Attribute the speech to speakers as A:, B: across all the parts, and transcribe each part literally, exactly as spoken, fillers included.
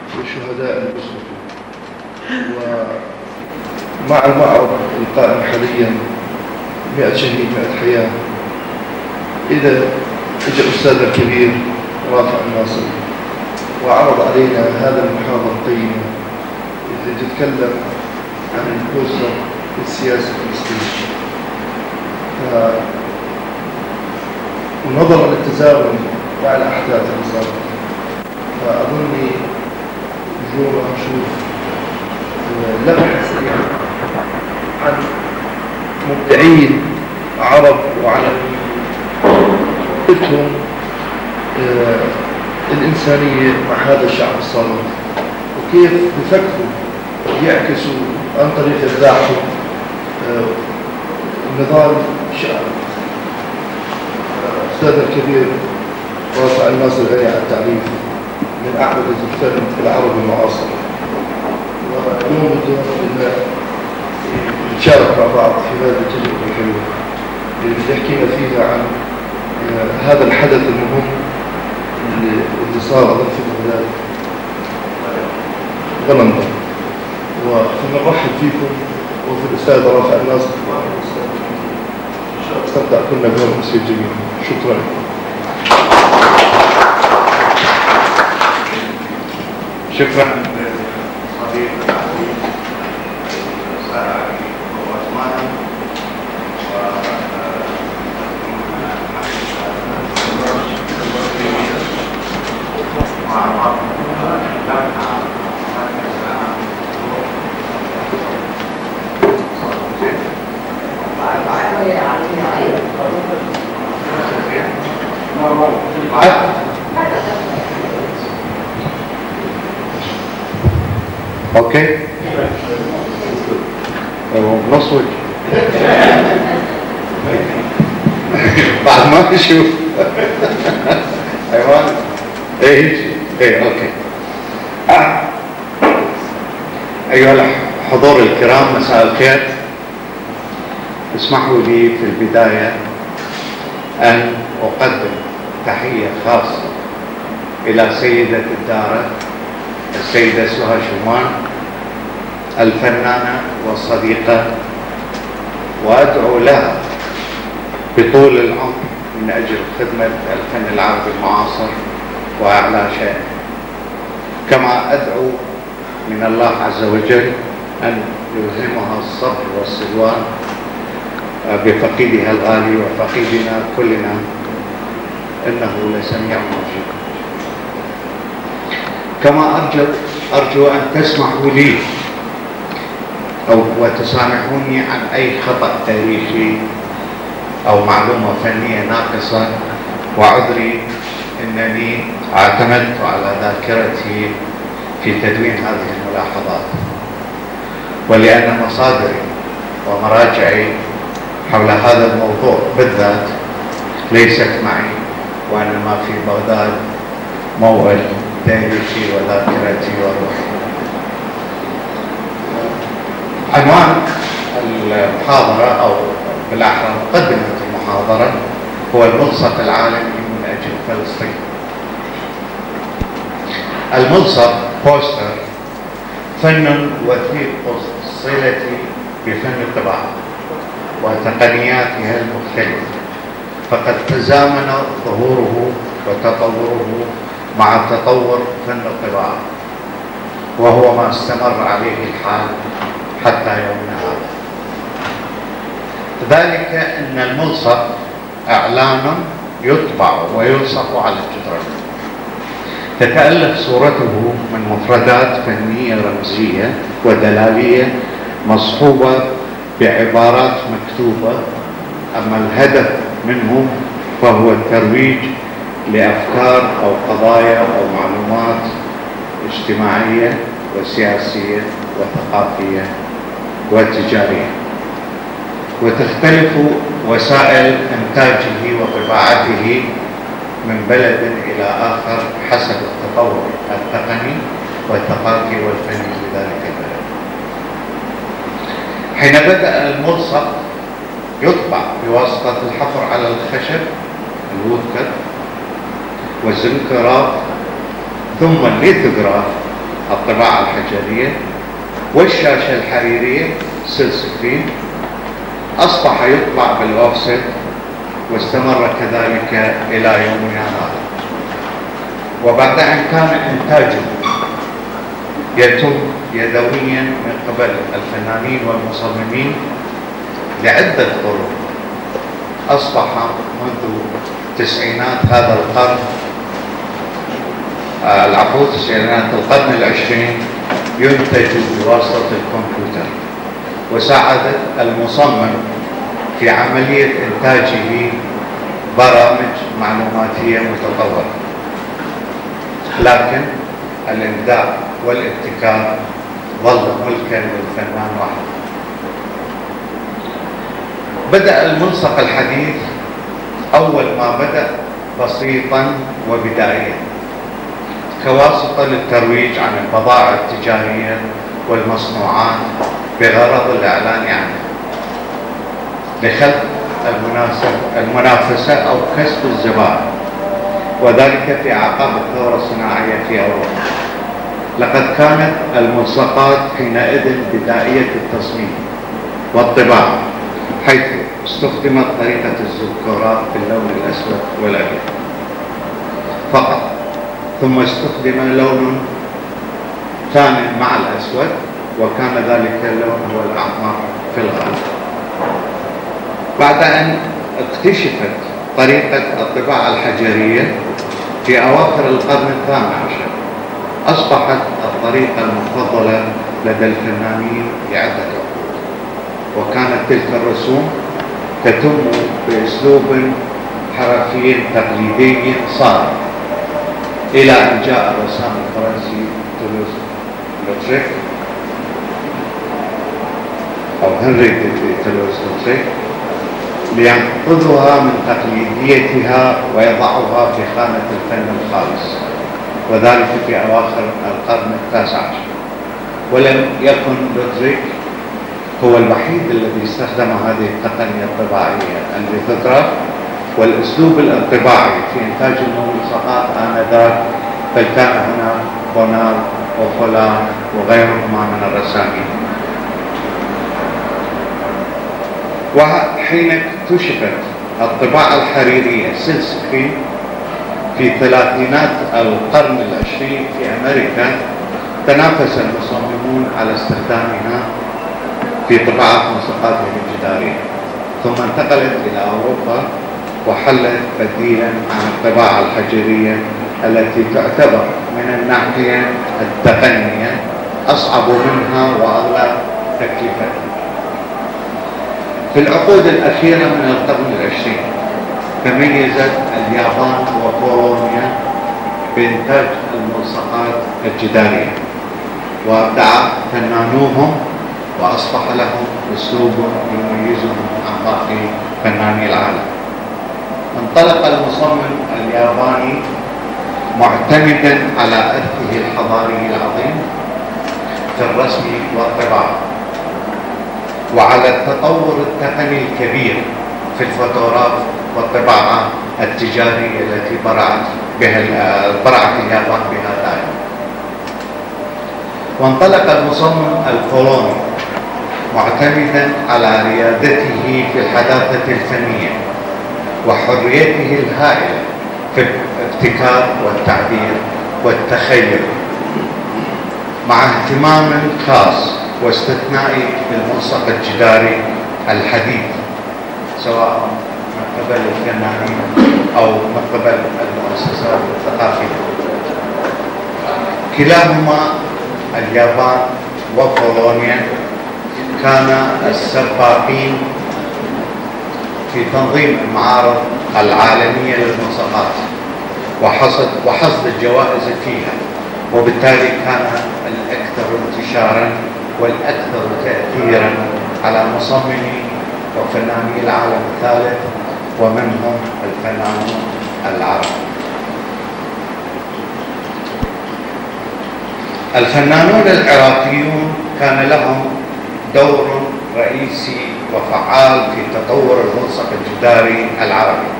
A: وشهداء الأسرة. ومع المعرض القائم حاليا مئة شهيد مئة حياة، إذا اجى أستاذنا الكبير رافع الناصر وعرض علينا هذا المحاضرة القيمة اللي تتكلم عن الأسرة السياسة الفلسطينية، ونظرا للتزامن مع الأحداث اللي صارت، فأظني اليوم أشوف لمحة سريعة عن مبدعين عرب وعلى قدرتهم الإنسانية مع هذا الشعب الصامت، وكيف بفكروا يعكسوا عن طريق إبداعهم نضال الشعب. أستاذ الكبير رافع الناصر غني عن التعريف، من أعبدة الفن العربي المعاصر، واليوم بدنا نتشارك مع بعض في هذه التجربة الحلوة اللي بتحكينا فيها عن هذا الحدث المهم اللي, اللي صار أظن في بغداد غلندا. ونرحب فيكم وفي الأستاذ رافع الناصر. استمتع كنا بهذا المسير الجميل. شكرا.
B: شكرا صديق العزيز الأستاذ علي أبو عثمان اوكي بنص وجه بعد ما تشوف ايوه ايه ايه اوكي. آه. ايها الحضور الكرام، مساء الخير. اسمحوا لي في البدايه ان اقدم تحيه خاصه الى سيده الدار السيدة سهى شومان الفنانة والصديقة، وأدعو لها بطول العمر من أجل خدمة الفن العربي المعاصر وأعلى شأنه، كما أدعو من الله عز وجل أن يلهمها الصبر والسلوان بفقيدها الغالي وفقيدنا كلنا، إنه لسميع مجيب. كما أرجو أرجو أن تسمحوا لي أو وتسامحوني عن أي خطأ تاريخي أو معلومة فنية ناقصة، وعذري أنني اعتمدت على ذاكرتي في تدوين هذه الملاحظات، ولأن مصادري ومراجعي حول هذا الموضوع بالذات ليست معي، وإنما في بغداد موعد تاريخي وذاكرتي وروحي. عنوان المحاضرة أو بالأحرى مقدمة المحاضرة هو الملصق العالمي من أجل فلسطين. الملصق بوستر فن وثيق الصلة بفن الطباعة وتقنياتها المختلفة، فقد تزامن ظهوره وتطوره مع تطور فن الطباعة، وهو ما استمر عليه الحال حتى يومنا هذا. ذلك أن الملصق إعلان يطبع ويلصق على الجدران، تتألف صورته من مفردات فنية رمزية ودلالية مصحوبة بعبارات مكتوبة، أما الهدف منه فهو الترويج لأفكار أو قضايا أو معلومات اجتماعية وسياسية وثقافية وتجارية. وتختلف وسائل إنتاجه وطباعته من بلد إلى آخر حسب التطور التقني والثقافي والفني لذلك البلد. حين بدأ الملصق يطبع بواسطة الحفر على الخشب الوودكت والزنكراف ثم الليثوغراف الطباعة الحجرية، والشاشة الحريرية سيل سكرين، أصبح يطبع بالأوفست واستمر كذلك إلى يومنا هذا. وبعد أن كان إنتاجه يتم يدويا من قبل الفنانين والمصممين لعدة قرون، أصبح منذ تسعينات هذا القرن آه العفو تسعينات القرن العشرين ينتج بواسطة الكمبيوتر، وساعدت المصمم في عملية إنتاجه برامج معلوماتية متطورة، لكن الإبداع والابتكار ظل ملكا للفنان واحد. بدأ الملصق الحديث أول ما بدأ بسيطا وبدائيا كواسطة للترويج عن البضائع التجارية والمصنوعات بغرض الإعلان عنها لخلق المنافسة أو كسب الزبائن، وذلك في أعقاب الثورة الصناعية في أوروبا. لقد كانت الملصقات حينئذ بدائية التصميم والطباعة، حيث استخدمت طريقة الزكورات باللون الأسود والأبيض فقط، ثم استخدم لون ثاني مع الأسود، وكان ذلك اللون هو الأحمر في الغالب. بعد أن اكتشفت طريقة الطباعة الحجرية في أواخر القرن الثامن عشر، أصبحت الطريقة المفضلة لدى الفنانين لعدة عقود، وكانت تلك الرسوم تتم بأسلوب حرفي تقليدي صارم، إلى أن جاء الرسام الفرنسي تولوز لوتريك أو هنري تولوز لوتريك لينقذها من تقليديتها ويضعها في خانة الفن الخالص، وذلك في أواخر القرن التاسع عشر. ولم يكن لوتريك هو الوحيد الذي استخدم هذه التقنية الطباعية الليثوغراف والأسلوب الانطباعي في إنتاج الملصقات آنذاك، بل كان هناك بونال وفولان وغيرهما من الرسامين. وحين اكتشفت الطباعة الحريرية سيل سكرين في ثلاثينات القرن العشرين في أمريكا، تنافس المصممون على استخدامها في طباعة ملصقاتهم الجدارية، ثم انتقلت إلى أوروبا وحلت بديلا عن الطباعة الحجرية التي تعتبر من الناحية التقنية أصعب منها وأغلى تكلفة. في العقود الأخيرة من القرن العشرين تميزت اليابان وبولونيا بإنتاج الملصقات الجدارية، وابدع فنانوهم وأصبح لهم أسلوب يميزهم عن باقي فناني العالم. انطلق المصمم الياباني معتمدا على إرثه الحضاري العظيم في الرسم والطباعة، وعلى التطور التقني الكبير في الفوتوغراف والطباعة التجارية التي برعت بها برعت اليابان بها دائما. وانطلق المصمم البولوني معتمدا على ريادته في الحداثة الفنية وحريته الهائلة في الابتكار والتعبير والتخيل، مع اهتمام خاص واستثنائي بالملصق الجداري الحديث، سواء من قبل الفنانين أو من قبل المؤسسات الثقافية. كلاهما اليابان وبولونيا كان السباقين في تنظيم المعارض العالمية للملصقات وحصد وحصد الجوائز فيها، وبالتالي كان الأكثر انتشارا والأكثر تأثيرا على مصممي وفناني العالم الثالث، ومنهم الفنانون العرب. الفنانون العراقيون كان لهم دور رئيسي وفعال في تطور الملصق الجداري العربي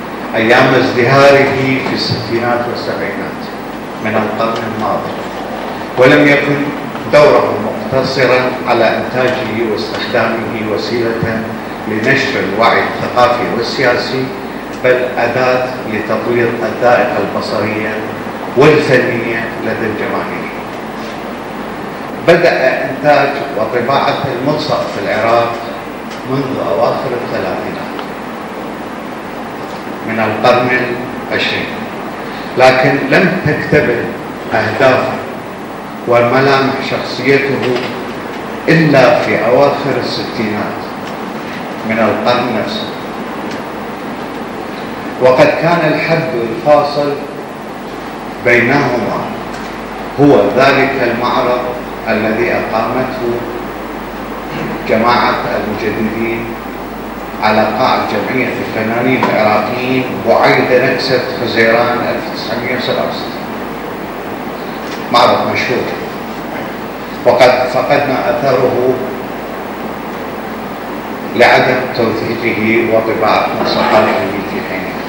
B: أيام ازدهاره في الستينات والسبعينات من القرن الماضي، ولم يكن دوره مقتصرا على إنتاجه واستخدامه وسيلة لنشر الوعي الثقافي والسياسي، بل أداة لتطوير الذائقة البصرية والفنية لدى الجماهير. بدأ إنتاج وطباعة الملصق في العراق منذ أواخر الثلاثينات من القرن العشرين، لكن لم تكتمل أهدافه وملامح شخصيته إلا في أواخر الستينات من القرن نفسه. وقد كان الحد الفاصل بينهما هو ذلك المعرض الذي أقامته جماعة المجددين على قاعة جمعية الفنانين العراقيين بعيد نكسة حزيران ألف وتسعمئة وسبعة وستين، معرض مشهور وقد فقدنا أثره لعدم توثيقه وطباعة ملصقاته في حينها.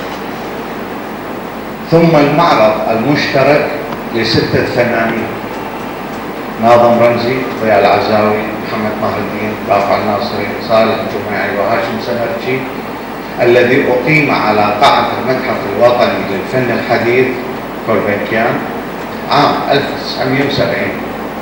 B: ثم المعرض المشترك لستة فنانين: ناظم رمزي، ضياء العزاوي، محمد ماهر الدين، رافع الناصري، صالح الجماعي، وهاشم سنرجي، الذي أقيم على قاعة المتحف الوطني للفن الحديث كولبنكيان عام ألف وتسعمئة وسبعين،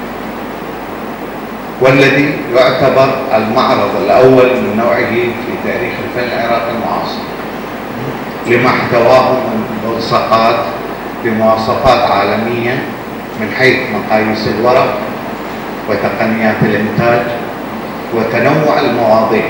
B: والذي يعتبر المعرض الأول من نوعه في تاريخ الفن العراقي المعاصر، لما احتواه من ملصقات بمواصفات عالمية من حيث مقاييس الورق وتقنيات الإنتاج وتنوع المواضيع،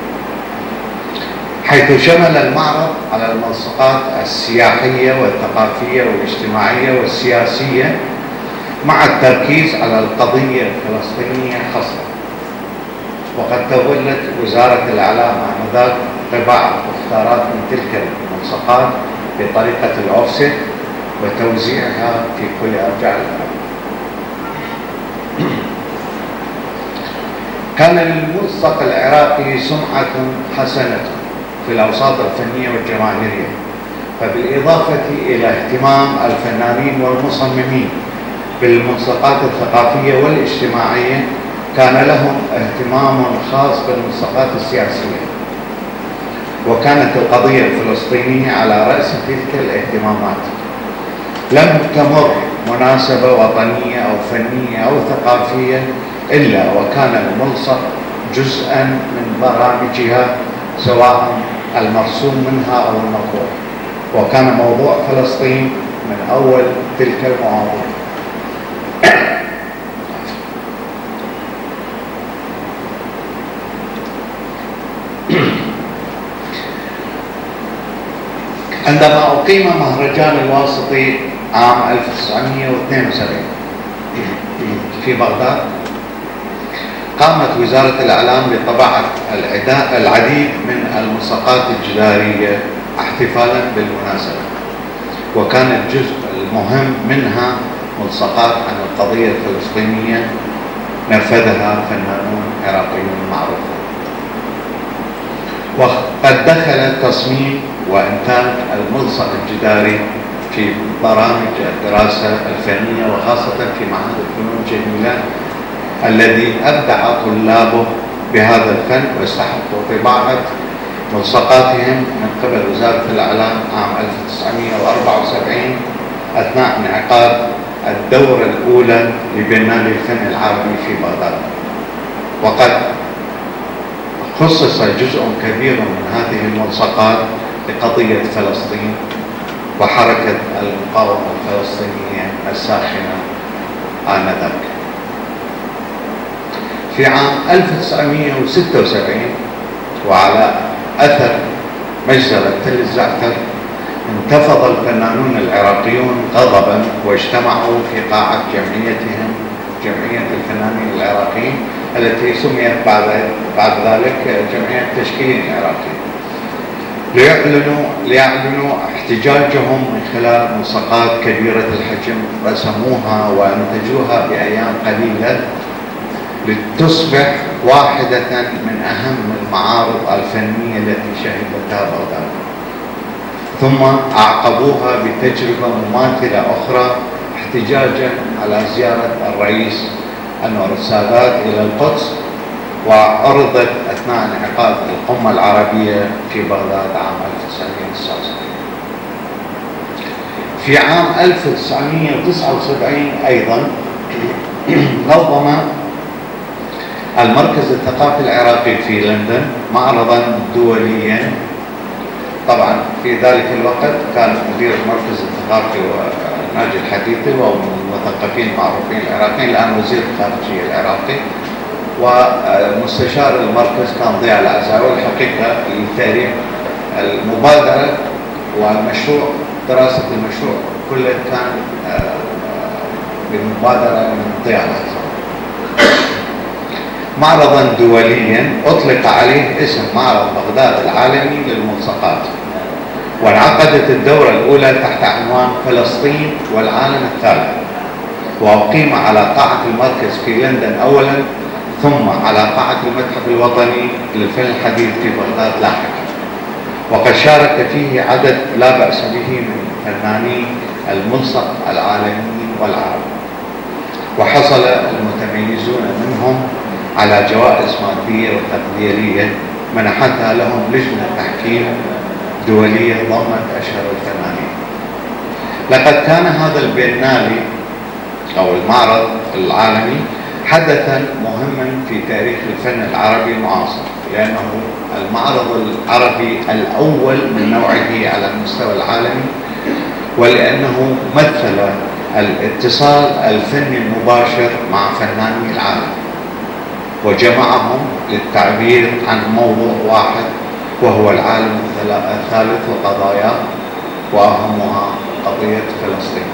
B: حيث شمل المعرض على الملصقات السياحية والثقافية والاجتماعية والسياسية، مع التركيز على القضية الفلسطينية خاصة. وقد تولت وزارة الإعلام آنذاك طباعة مختارات من تلك الملصقات بطريقة الأوفست وتوزيعها في كل أرجاء العالم. كان للملصق العراقي سمعة حسنة في الأوساط الفنية والجماهيرية، فبالإضافة إلى اهتمام الفنانين والمصممين بالملصقات الثقافية والاجتماعية، كان لهم اهتمام خاص بالملصقات السياسية، وكانت القضية الفلسطينية على رأس تلك الاهتمامات. لم تمر مناسبة وطنية أو فنية أو ثقافية إلا وكان الملصق جزءا من برامجها، سواء المرسوم منها أو المطبوع، وكان موضوع فلسطين من أول تلك المواضيع. عندما أقيم مهرجان الواسطي عام ألف وتسعمئة واثنين وسبعين في بغداد، قامت وزارة الإعلام بطباعة العديد من الملصقات الجدارية احتفالا بالمناسبة، وكان الجزء المهم منها ملصقات عن القضية الفلسطينية نفذها فنانون عراقيون معروفون. وقد دخل تصميم وإنتاج الملصق الجداري في برامج الدراسة الفنية، وخاصة في معهد الفنون الجميلة الذي أبدع طلابه بهذا الفن واستحقوا طباعة ملصقاتهم من قبل وزارة الإعلام عام ألف وتسعمئة وأربعة وسبعين أثناء انعقاد الدورة الأولى لبرنامج الفن العربي في بغداد. وقد خصص جزء كبير من هذه الملصقات لقضية فلسطين وحركة المقاومة الفلسطينية الساخنة آنذاك. في عام ألف وتسعمئة وستة وسبعين، وعلى أثر مجزرة تل الزعتر، انتفض الفنانون العراقيون غضبا واجتمعوا في قاعة جمعيتهم، جمعية الفنانين العراقيين، التي سميت بعد بعد ذلك جمعية التشكيلين العراقي، ليعلنوا ليعلنوا احتجاجهم من خلال ملصقات كبيرة الحجم رسموها وانتجوها بأيام قليلة لتصبح واحدة من أهم المعارض الفنية التي شهدتها بغداد. ثم أعقبوها بتجربة مماثلة أخرى احتجاجا على زيارة الرئيس أنور السادات إلى القدس، وعرضت أثناء انعقاد القمة العربية في بغداد عام ألف وتسعمائة وتسعة وسبعين. في عام ألف وتسعمائة وتسعة وسبعين أيضا نظم المركز الثقافي العراقي في لندن معرضا دوليا. طبعا في ذلك الوقت كان مدير المركز الثقافي ناجي الحديثي، وهو من المثقفين المعروفين العراقيين، الآن وزير الخارجية العراقي، ومستشار المركز كان ضياء العزاوي. الحقيقة التاريخ المبادرة والمشروع، دراسة المشروع كله كان بمبادرة من ضياء العزاوي. معرضا دوليا أطلق عليه اسم معرض بغداد العالمي للملصقات، وانعقدت الدورة الأولى تحت عنوان فلسطين والعالم الثالث، وأقيم على قاعة المركز في لندن أولا، ثم على قاعة المتحف الوطني للفن الحديث في بغداد لاحقا. وقد شارك فيه عدد لا بأس به من فناني الملصق العالميين والعرب، وحصل المتميزون منهم على جوائز مادية وتقديرية منحتها لهم لجنة تحكيم دولية ضمت أشهر الفنانين. لقد كان هذا البينالي أو المعرض العالمي حدثا مهما في تاريخ الفن العربي المعاصر، لأنه المعرض العربي الأول من نوعه على المستوى العالمي، ولأنه مثل الاتصال الفني المباشر مع فناني العالم، وجمعهم للتعبير عن موضوع واحد وهو العالم الثالث وقضاياه، وأهمها قضية فلسطين.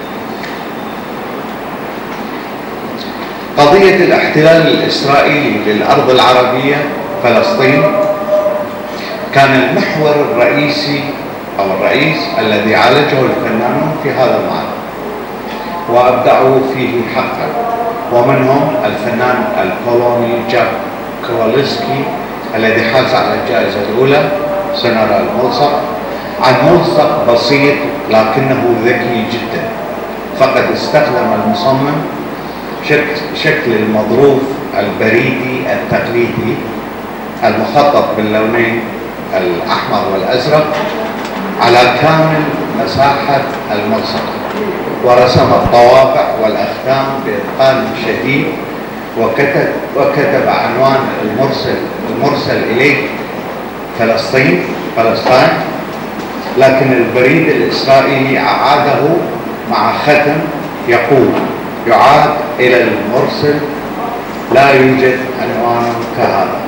B: قضية الاحتلال الإسرائيلي للأرض العربية فلسطين كان المحور الرئيسي أو الرئيس الذي عالجه الفنانون في هذا المعرض، وأبدعوا فيه حقا، ومنهم الفنان البولوني جاك كواليسكي الذي حاز على الجائزة الأولى، سنرى الملصق، عن ملصق بسيط لكنه ذكي جدا، فقد استخدم المصمم شكل المظروف البريدي التقليدي المخطط باللونين الأحمر والأزرق على كامل مساحة الملصق، ورسم الطوابع والأختام بإتقان شديد، وكتب, وكتب عنوان المرسل, المرسل إليه فلسطين فلسطين لكن البريد الإسرائيلي أعاده مع ختم يقول: يعاد إلى المرسل، لا يوجد عنوان كهذا.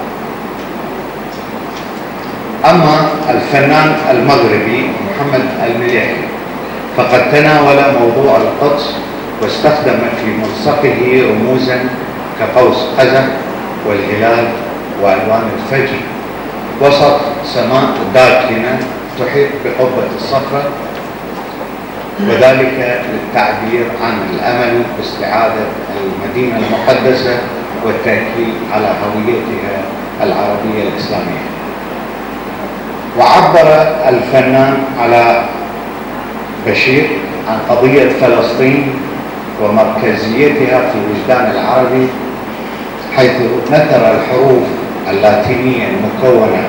B: أما الفنان المغربي محمد المليحي فقد تناول موضوع القدس واستخدم في ملصقه رموزا كقوس قزح والهلال وألوان الفجر وسط سماء داكنة تحيط بقبة الصخرة، وذلك للتعبير عن الأمل باستعادة المدينة المقدسة والتأكيد على هويتها العربية الإسلامية. وعبر الفنان على بشير عن قضية فلسطين ومركزيتها في الوجدان العربي، حيث نثر الحروف اللاتينية المكونة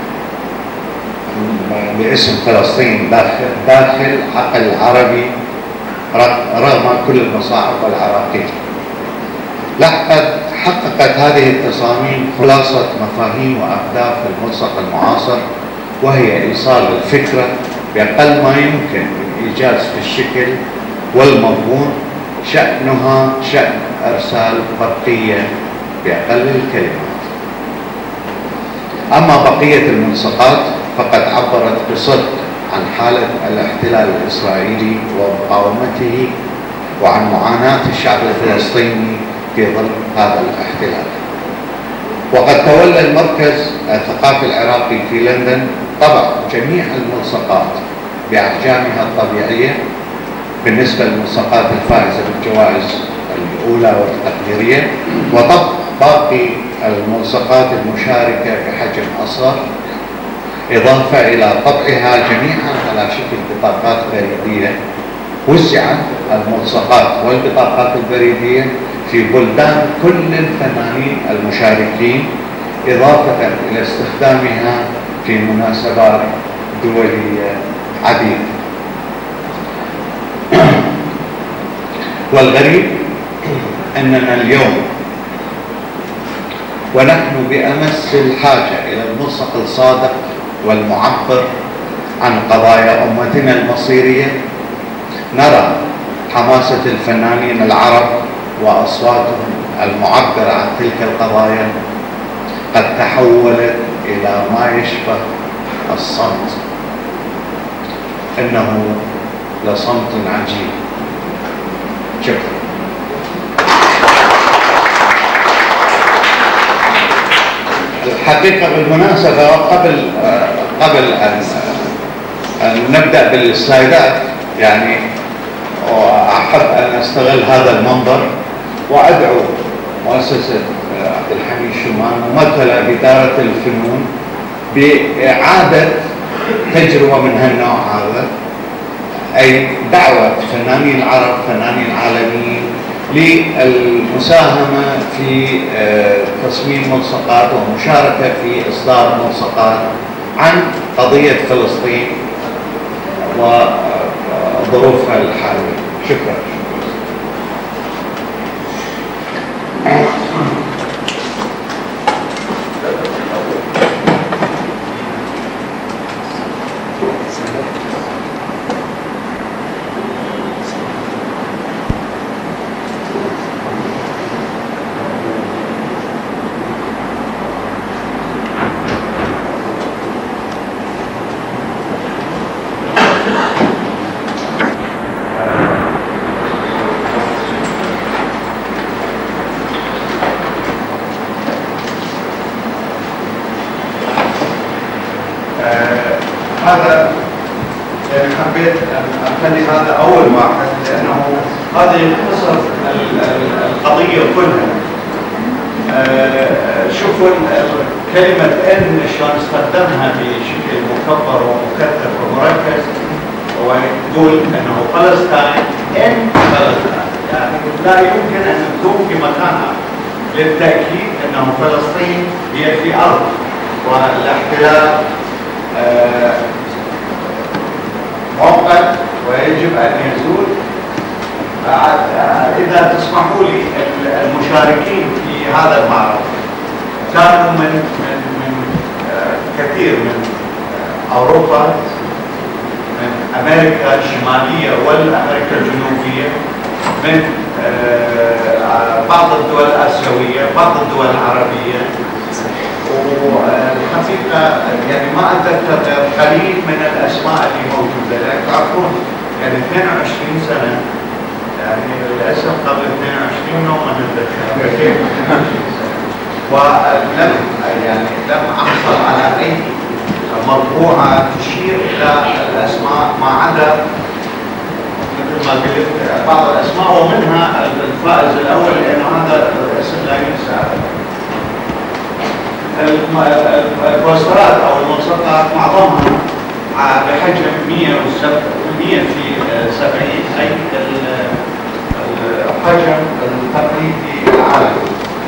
B: باسم فلسطين داخل, داخل عقل العربي رغم كل المصاعب والعراقيل. لقد حققت هذه التصاميم خلاصة مفاهيم وأهداف الملصق المعاصر، وهي إيصال الفكرة بأقل ما يمكن من إيجاز في الشكل والمضمون، شأنها شأن إرسال برقية بأقل الكلمات. أما بقية الملصقات فقد عبرت بصدق عن حالة الاحتلال الإسرائيلي ومقاومته وعن معاناة الشعب الفلسطيني في ظل هذا الاحتلال. وقد تولى المركز الثقافي العراقي في لندن طبع جميع الملصقات بأحجامها الطبيعية بالنسبة للملصقات الفائزة بالجوائز الأولى والتقديرية، وطبع باقي الملصقات المشاركة بحجم أصغر، إضافة إلى طبعها جميعا على شكل بطاقات بريدية وزعت الملصقات والبطاقات البريدية في بلدان كل الفنانين المشاركين، إضافة إلى استخدامها في مناسبات دولية عديدة. والغريب أننا اليوم ونحن بأمس الحاجة إلى الملصق الصادق والمعبر عن قضايا أمتنا المصيرية، نرى حماسة الفنانين العرب وأصواتهم المعبرة عن تلك القضايا قد تحولت إلى ما يشبه الصمت. إنه لصمت عجيب. شكرا. الحقيقة بالمناسبة قبل قبل أن أن نبدأ بالسلايدات، يعني أحب أن أستغل هذا المنبر وأدعو مؤسسة عبد الحميد شومان ممثلة بإدارة الفنون بإعادة تجربة من هالنوع هذا، أي دعوة فنانين العرب فنانين عالميين للمساهمة في تصميم ملصقات ومشاركة في إصدار ملصقات عن قضية فلسطين وظروفها الحالية. شكرا.
C: هذا يعني حبيت أخلي هذا أول واحد لأنه هذا يختصر القضية كلها. شوفوا كلمة إن شلون استخدمها بشكل مكبر ومكثف ومركز، ويقول أنه فلسطين إن فلسطين، يعني لا يمكن أن تكون في مكانها. للتأكيد أنه فلسطين هي في أرض، والاحتلال آه مؤقت ويجب أن يزول. آه إذا تسمحوا لي، المشاركين في هذا المعرض كانوا من من, من آه كثير من آه أوروبا، من أمريكا الشمالية والأمريكا الجنوبية، من آه بعض الدول الآسيوية، بعض الدول العربية. والحقيقة يعني ما أتذكر قليل من الأسماء اللي موجودة، لأن تعرفون يعني اثنين وعشرين سنة، يعني للأسف قبل اثنين وعشرين يوم ما نتذكر ولم يعني لم أحصل على أي مطبوعة تشير إلى الأسماء ما عدا مثل ما قلت بعض الأسماء، ومنها الفائز الأول لأن هذا الاسم لا ينسى. البوسترات او الملصقات معظمها بحجم مئة وسبعين، اي الحجم التقليدي العالمي.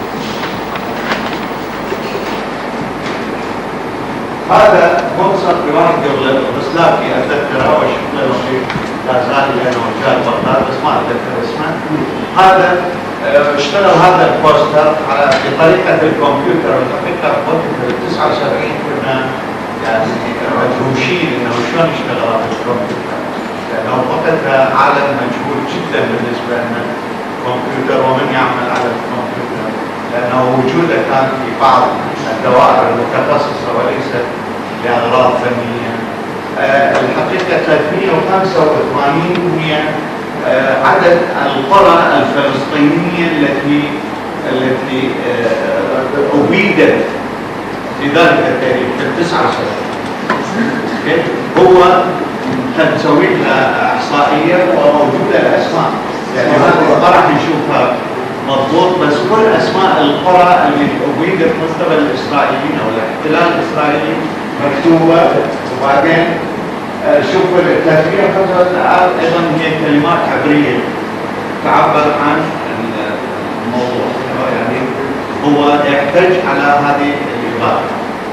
C: هذا ملصق بواحد يوغوسلافي اتذكره وشفنا له في لا زال لانه جاء بغداد بس ما اتذكر اسمه. هذا اشتغل هذا البوستر على بطريقه الكمبيوتر، والحقيقه وقت تسعة وسبعين كنا يعني مدهوشين انه شلون يشتغل هذا الكمبيوتر، لانه وقتها عالم مجهول جدا بالنسبه لنا الكمبيوتر ومن يعمل على الكمبيوتر، لانه وجوده كان في بعض الدوائر المتخصصه وليس لاغراض فنيه. أه الحقيقه ثلاثمئة وخمسة وثمانين هي عدد القرى الفلسطينية التي التي أبيدت في ذلك التاريخ في التسعة وسبعين. هو تسوي لها إحصائية وموجودة الأسماء، يعني هذه القرى نشوفها مضبوط، بس كل أسماء القرى اللي أبيدت من قبل الإسرائيليين أو الاحتلال الإسرائيلي مكتوبة، وبعدين شوف التسمية فترة الآن أيضا هي كلمات عبرية تعبر عن الموضوع، يعني هو يحتاج على هذه العبارة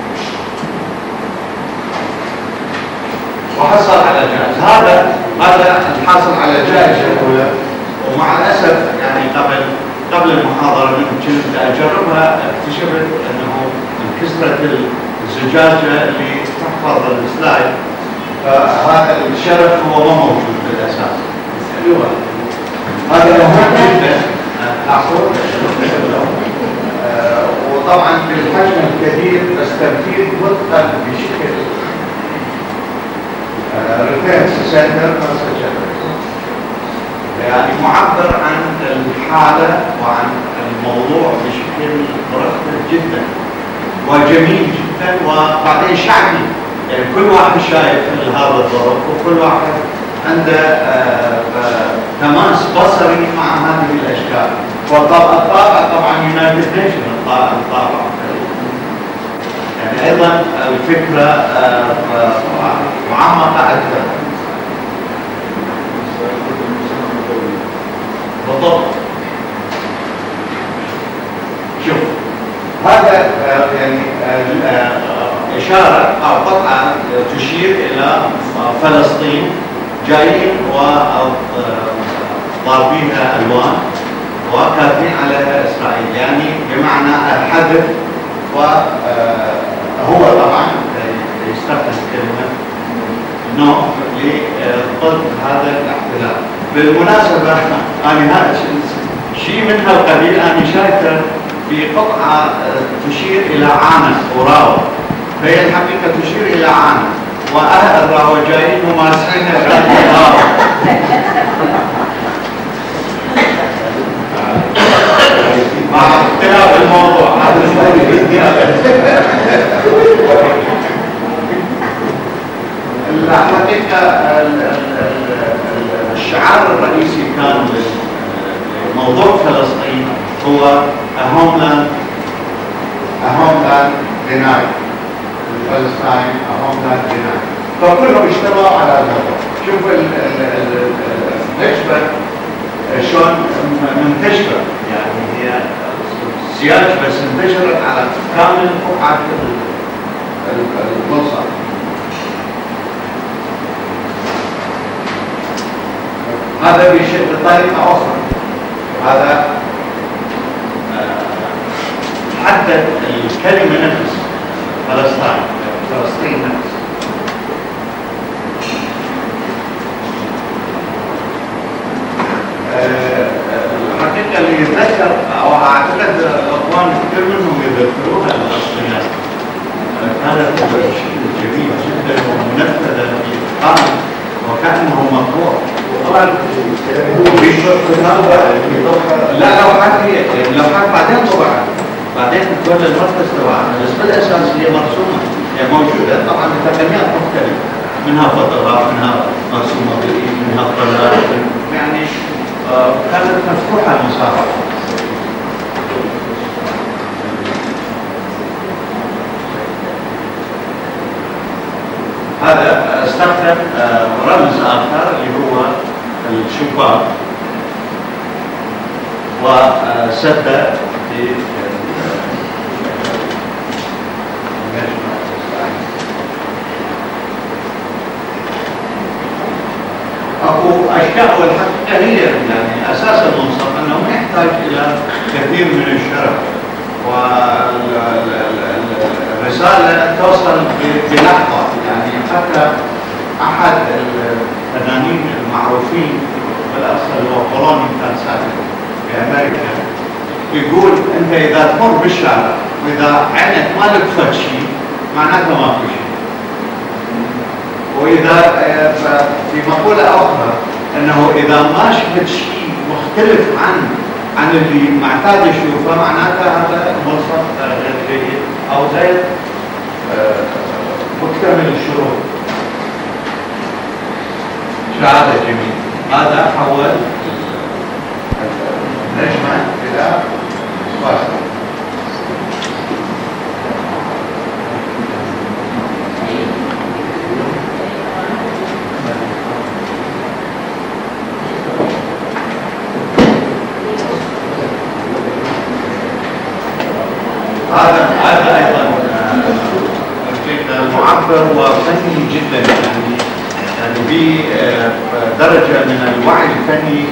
C: وحصل على جائزة. هذا هذا الحاصل على جائزة الأولى، ومع الأسف يعني قبل قبل المحاضرة اللي كنت أجربها اكتشفت أنه انكسرت الزجاجة اللي تحفظ السلايد، فهذا الشرف هو ما موجود بالأساس. هذا مهم جدا. وطبعا بالحجم الكبير بس تنفيذ متقن بشكل ريفرنس سنتر يعني معبر عن الحالة وعن الموضوع بشكل مرتب جدا وجميل جدا، وبعدين شعبي، يعني كل واحد شايف هذا الظرف وكل واحد عنده آه تماس بصري مع هذه الاشكال. والطابع طبعا يونايتد نيشن الطابع، يعني ايضا الفكره آه معمقه اكثر. بالضبط. شوف هذا آه يعني آه إشارة أو قطعة تشير إلى فلسطين جايين وضاربينها ألوان وكاتبين عليها إسرائيل، يعني بمعنى الحذف، وهو طبعا يستخدم كلمة نو ضد هذا الاحتلال. بالمناسبة أنا هذا شيء من هالقبيل أنا شايفه في قطعة تشير إلى عانة وراوة، فهي الحقيقة تشير إلى عانة، وأهل الراوة جايين وماسحين الراوة. مع اختلاف الموضوع هذا الحقيقة الشعار الرئيسي كان لموضوع فلسطين هو A homeland, a homeland denied. Palestine, a homeland denied. فكلهم اشتغلوا على الموضوع. شوف النشبة شلون منتشرة، يعني هي سياج بس انتشرت على كامل قطعة الملصق. هذا بشيء بطريقة أخرى. هذا حدد الكلمة نفس فلسطين فلسطين نفس. الحقيقة اللي يتذكر أو أعتقد الأخوان كثير منهم يذكروها الفلسطينيات، كانت شيء جميل جدا ومنفذة في القلب وكأنه مطبوع. وطبعا لا لوحات هي لوحات بعدين طبعا بعدين كل المركز تبعنا، بس بالاساس هي مرسومه، هي موجوده طبعا بتقنيات مختلفه، منها فوتوغراف، منها مرسومه بالايد، منها طلال، يعني آه كانت مفتوحه المساحه. هذا استخدم آه رمز اخر اللي هو الشباك وسد في اكو اشياء والحقيقه هي يعني اساس المنصب انه يحتاج الى كثير من الشرف، والرساله توصل بلحظه. يعني حتى احد الفنانين المعروفين بالاصل هو بولوني كان ساكن في امريكا، يقول انت اذا تمر بالشارع واذا عينك ما لقفت شيء معناته ما في شيء. واذا في مقوله اخرى انه اذا ما شفت شيء مختلف عن عن اللي معتاد يشوفه معناته هذا منصب غير جيد او غير مكتمل الشروط. شهاده جميل. هذا حول نجمه الى سواسة. هذا هذا ايضا معبر وفني جدا، يعني يعني بدرجه من الوعي الفني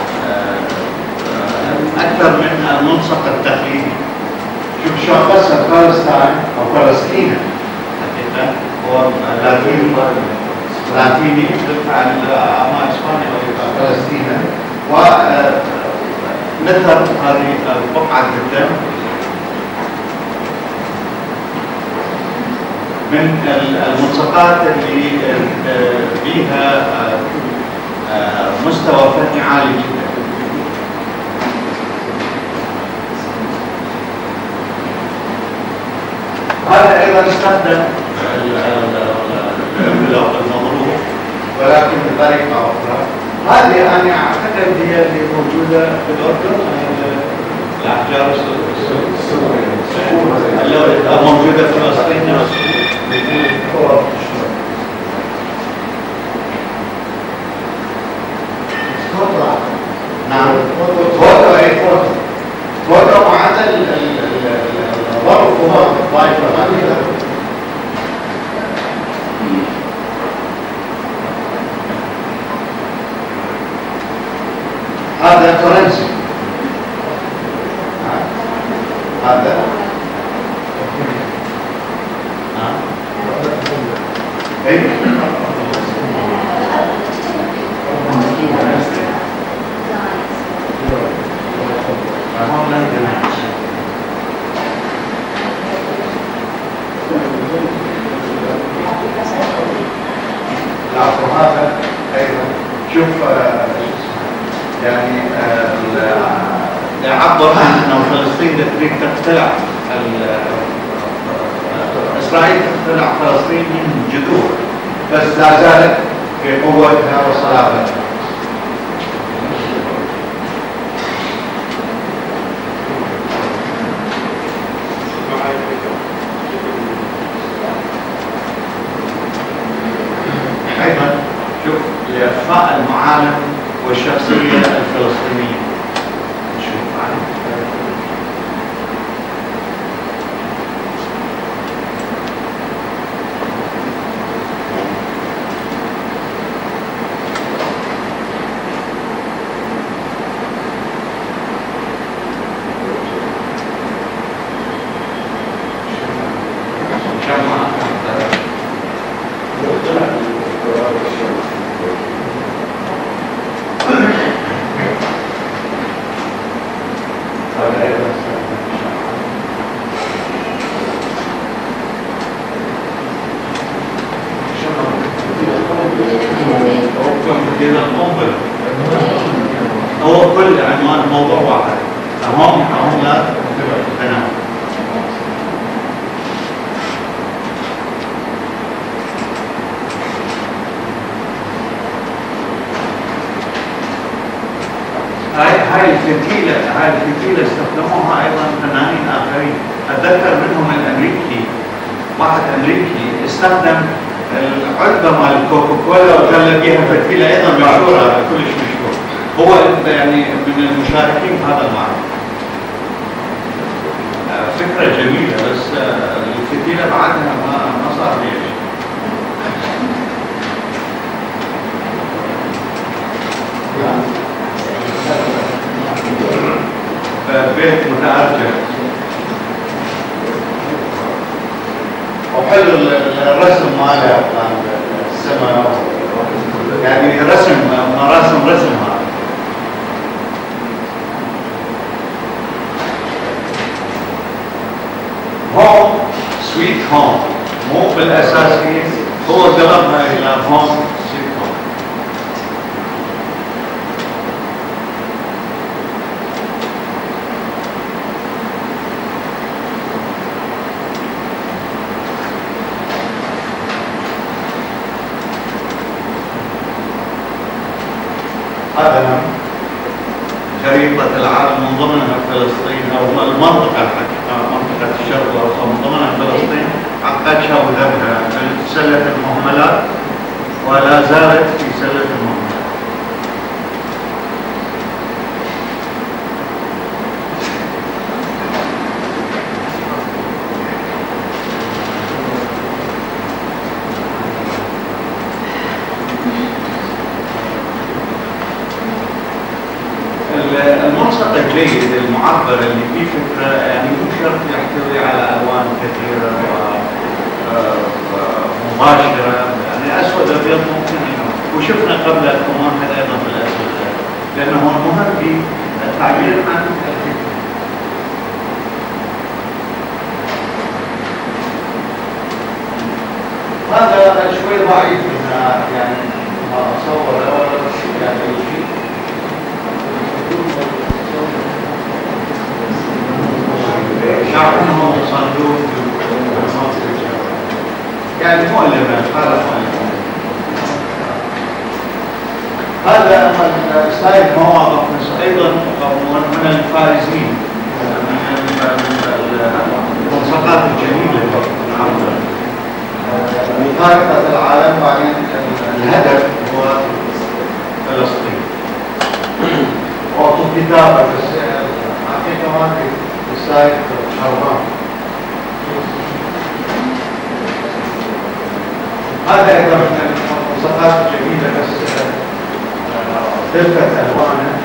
C: اكثر من الملصق التقليدي. شوف شلون قصه فلسطين او فلسطين حقيقه هو لاتيني لاتيني يدل على اما اسبانيا او فلسطين، ونثر هذه البقعه جدا من الملصقات اللي فيها مستوى فني عالي جدا. هذا ايضا استخدم الانفلوب المضروب ولكن بطريقه اخرى. هذه انا اعتقد هي اللي موجوده في الاردن، الاحجار السوريه موجوده في فلسطين. نعم فوتو اي فوتو فوتو معدل الظرف هو الطائفه. هذا فرنسي، هذا ايه هذا ايضا شوف يعني يعبر عن انه فلسطين تريد تقتلع اسرائيل تقتلع فلسطين من جذور، بس لا زالت في قوتها وصلابتها. ايضا شوف لاخفاء المعالم والشخصيه الفلسطينيه. نشوف هو كل عنوان موضوع واحد، هم هم لا تنام. هاي هاي الفتيلة هاي الفتيلة استخدموها أيضا فنانين آخرين. أتذكر منهم الأمريكي، واحد أمريكي استخدم العلبة مال الكوكاكولا وكان بيها فتيلة أيضا مشهورة، كلش مشهور. هو يعني من المشاركين في هذا المعرض. فكرة جميلة، بس الفتيلة بعدها ما ما صار فيها شيء. بيت متأرجح وحلو الرسم ماله السماء، يعني رسم مراسم رسمها. هوم سويت هوم، مو بالاساس هو قلبها الى هوم سويت هوم. هذا خريطة العالم من ضمنها فلسطين، أو المنطقة الحقيقة منطقة الشرق الأوسط من ضمنها فلسطين، عقدتها وذبها سلة المهملات ولا المنسق الجيد المعبر اللي فيه فكره يعني مو شرط يحتوي على الوان كثيره ومباشره، يعني اسود ابيض ممكن انه، وشفنا قبل واحد ايضا في الاسود، لانه هو المهم في التعبير عن الفكره. هذا شوي ضعيف يعني ما اتصور يعني شيء شعرهم صندوق يعني مؤلمة، هذا مؤلمة. هذا السلايد مواقف ايضا من الفائزين من الملصقات الجميلة مخارطة العالم، بعدين الهدف هو فلسطين وأعطوا كتابة، بس حقيقة ما في السلايد شربان. هذا أيضا من الملصقات الجميلة، بس تلفت ألوانه.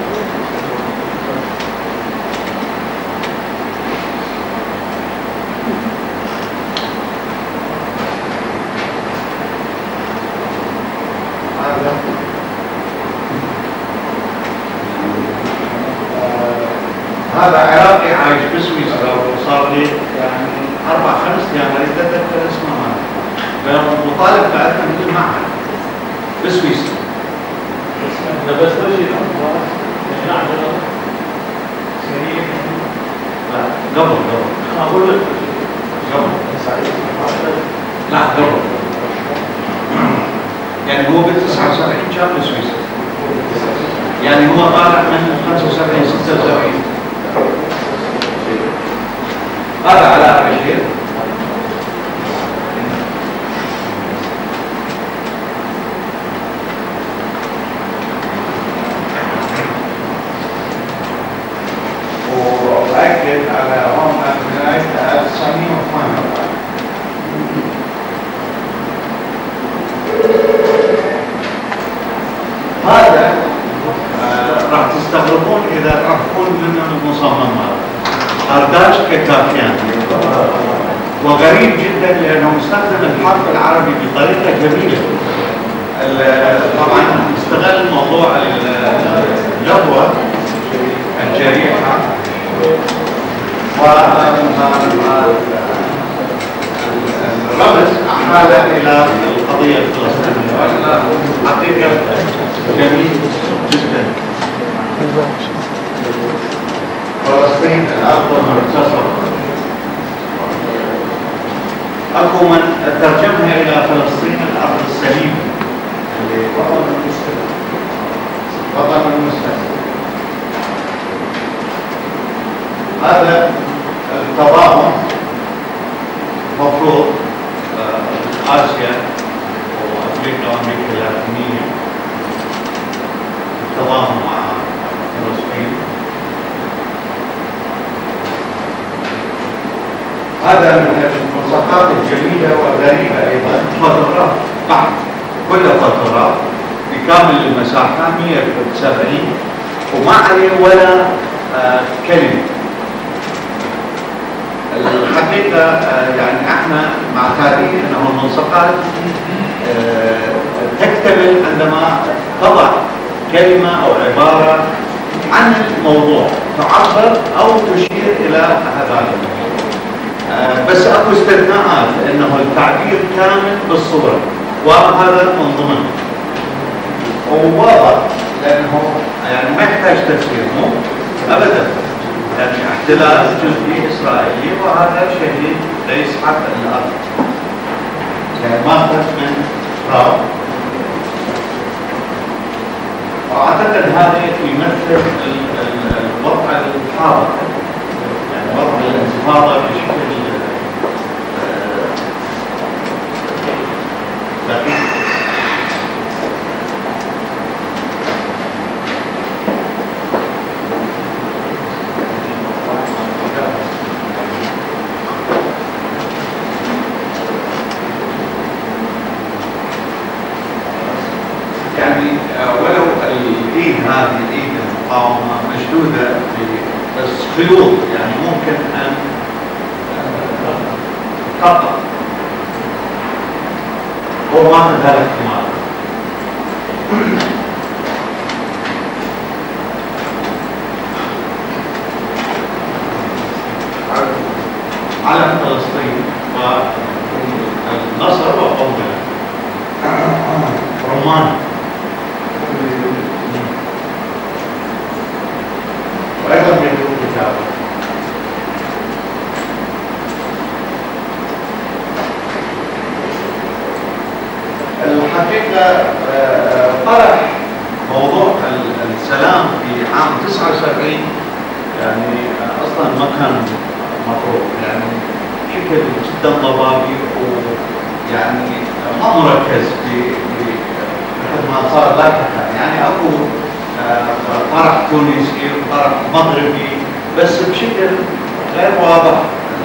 C: هذا عراقي عايش بسويسرا وصار لي يعني اربع خمس ايام اريد اتذكر اسمه هذا، وطالب بعدنا مثل معهد بسويسرا.
D: بس بس وجه الأخبار مش نعمل سريع.
C: لا قبل قبل
D: أقول لك
C: قبل لا قبل يعني هو بال تسعة وسبعين كان بسويسرا، يعني هو طالع من خمسة وسبعين ستة وسبعين. هذا علاء بشير وأؤكد على هم بداية ألف وتسعمئة وثمانية وأربعين. هذا آه راح تستغربون إذا تعرفون من المصمم هذا أرداش كتافيان، وغريب جدا لأنه مستخدم الحرف العربي بطريقة جميلة. طبعا استغل موضوع اللغوة الجريحة والرمز أحال إلى القضية الفلسطينية، حقيقة جميل جدا. فلسطين الأرض المرتصرة، أكو من ترجمها إلى فلسطين الأرض السليمة اللي وطن المسلم وطن المسلم. هذا التضامن مفروض آسيا وأفريقيا وأمريكا اللاتينية التضامن مع فلسطين. هذا من الملصقات الجميلة والغريبة أيضا فوتوغراف، بعد كل فوتوغراف بكامل المساحة مئة وسبعين وما عليه ولا آه كلمة. الحقيقة آه يعني احنا معتادين انه الملصقات آه تكتمل عندما تضع كلمة او عبارة عن الموضوع تعبر او تشير الى هذا الموضوع. آه بس اكو استثناءات لانه التعبير كامل بالصورة، وهذا من ضمن وواضح لانه يعني ما يحتاج تفسير مو ابدا، يعني احتلال جزئي اسرائيلي وهذا شهيد ليسحق الارض، يعني ماخذ من فراغ. واعتقد هذا يمثل الوضع الحاضر، يعني وضع الانتفاضه بشكل دقيق. يعني ولو الايد هذه الايد المقاومه مشدوده بس خيوط يعني ممكن ان تقطع. هو ما عنده هذا الاحتمال. علم فلسطين والنصر وقومه رمان وأيضا يكون كتابه. الحقيقة طرح موضوع السلام في عام تسعة وسبعين يعني أصلا ما كان مطروح، يعني بشكل جدا ضبابي ويعني ما مركز بحد ما صار لاحقا، يعني اكو طرح تونسي وطرح مغربي بس بشكل غير واضح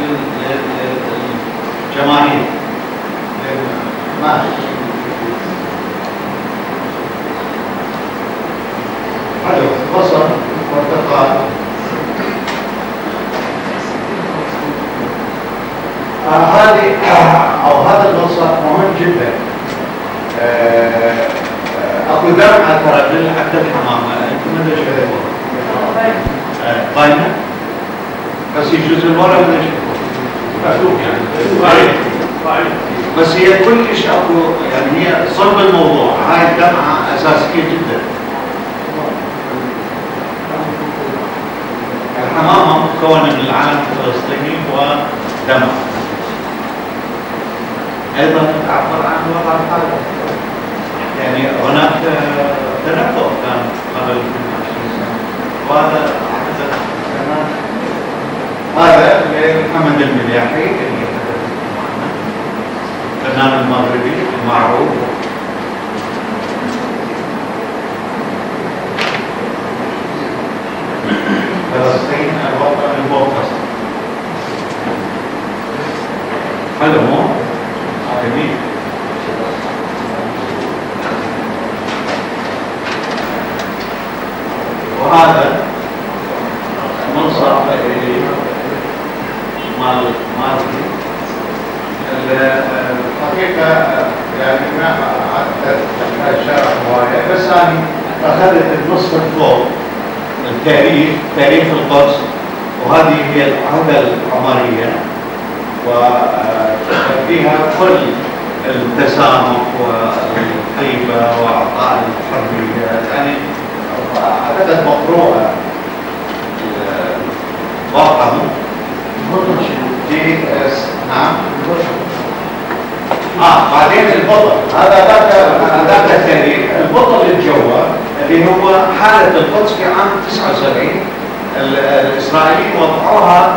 C: للجماهير. ماشي حلو. بصر وارتقاء هذه او هذا النص مهم جدا. اكو دمعه ترى للعبد الحمامه، انتم ما ادري ايش قايمه بس يجوز الورق ولا شيء مكتوب يعني بس هي كلش اكو يعني هي صلب الموضوع. هاي الدمعه اساسيه جدا. الحمامه مكونه من العالم الفلسطيني ودمعه. ايضا تعبر عن وضع الحالة، يعني هناك تنبؤ كان قبل اثنين وعشرين سنة، وهذا حدث كمان. هذا محمد المليحي اللي حدث معنا، الفنان المغربي المعروف. فلسطين الوطن الموقت. حلو مو؟ جميل. وهذا منصب مال مالكي. الحقيقة يعني ما أعتقد الشرح هواية، بس أنا أخذت النصف الفوق التاريخ، تاريخ القدس، وهذه هي العهدة العمرية وفيها كل التسامح والطيبة وإعطاء الحرية، يعني أعتقد مقروءة واقعا. نعم. اه بعدين البطل هذا ذاك ذاك التاريخ. البطل الجوه اللي هو حالة القدس في عام تسعة وسبعين. الإسرائيليين وضعوها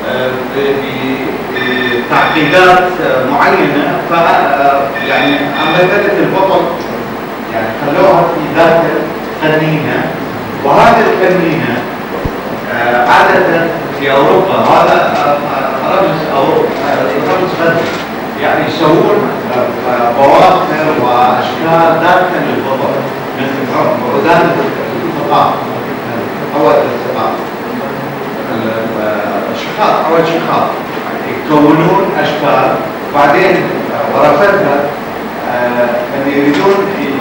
C: بتعقيدات معينة، ف يعني أمثلت البطل يعني خلوها في ذات القنينة. وهذه القنينة عادة في أوروبا، هذا رمز أوروبا، رمز غربي، يعني يسوون بواخر وأشكال داخل البطل مثل عودان الثقافة أو الثقافة الشخاط أو الشخاط، يكونون أشكال بعدين ورثتها من يريدون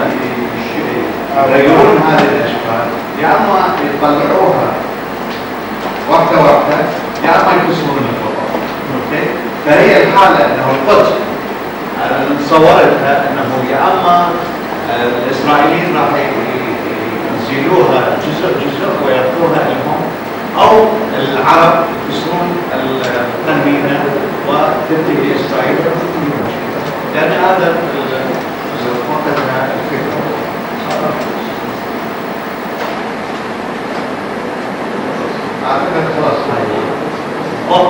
C: يغيرون هذه الأشكال، يا أما يطلعوها واحدة واحدة يا أما يكسرون البطل. أوكي؟ فهي الحالة أنه القدس صورتها أنه يا أما الإسرائيليين راح يزيلوها جزء جزء ويعطوها لهم، أو العرب يكسرون القنينة وتبتدي إسرائيل. لأن هذا وقتها الفكرة. أعتقد خلاص هاي